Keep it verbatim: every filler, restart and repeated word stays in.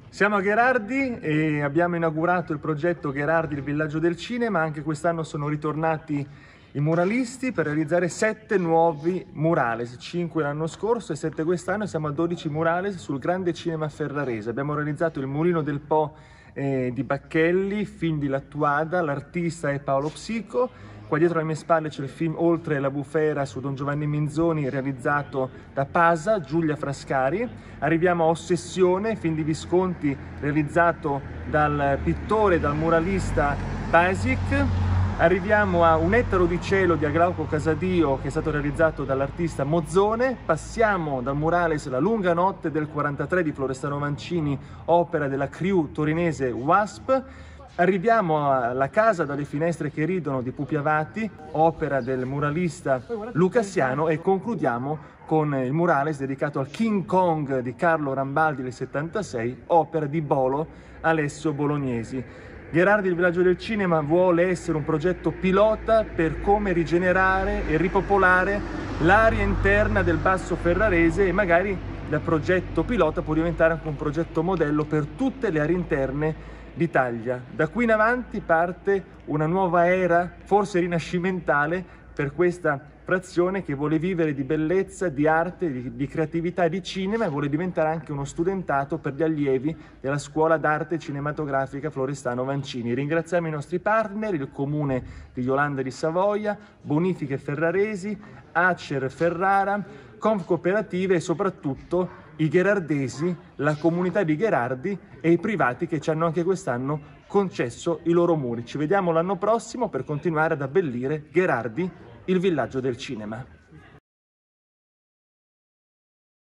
Siamo a Gherardi e abbiamo inaugurato il progetto Gherardi, il villaggio del cinema. Anche quest'anno sono ritornati i muralisti per realizzare sette nuovi murales, cinque l'anno scorso e sette quest'anno. Siamo a dodici murales sul grande cinema ferrarese. Abbiamo realizzato il Mulino del Po eh, di Bacchelli, film di Lattuada, l'artista è Paolo Psico. Qua dietro alle mie spalle c'è il film Oltre la bufera su Don Giovanni Minzoni, realizzato da Pasa, Giulia Frascari. Arriviamo a Ossessione, film di Visconti, realizzato dal pittore, dal muralista Basic. Arriviamo a Un ettaro di cielo di Glauco Casadio, che è stato realizzato dall'artista Mozzone. Passiamo dal murales La lunga notte del quarantatré di Florestano Mancini, opera della crew torinese Wasp. Arriviamo alla Casa dalle finestre che ridono di Pupi Avati, opera del muralista Lucassiano, e concludiamo con il murales dedicato al King Kong di Carlo Rambaldi del settantasei, opera di Bolo Alessio Bolognesi. Gherardi, il villaggio del cinema, vuole essere un progetto pilota per come rigenerare e ripopolare l'area interna del Basso Ferrarese, e magari da progetto pilota può diventare anche un progetto modello per tutte le aree interne d'Italia. Da qui in avanti parte una nuova era, forse rinascimentale, per questa frazione che vuole vivere di bellezza, di arte, di, di creatività e di cinema, e vuole diventare anche uno studentato per gli allievi della Scuola d'Arte Cinematografica Florestano Mancini. Ringraziamo i nostri partner, il Comune di Iolanda di Savoia, Bonifiche Ferraresi, Acer Ferrara, Conf Cooperative e soprattutto i gherardesi, la comunità di Gherardi e i privati che ci hanno anche quest'anno concesso i loro muri. Ci vediamo l'anno prossimo per continuare ad abbellire Gherardi, il villaggio del cinema.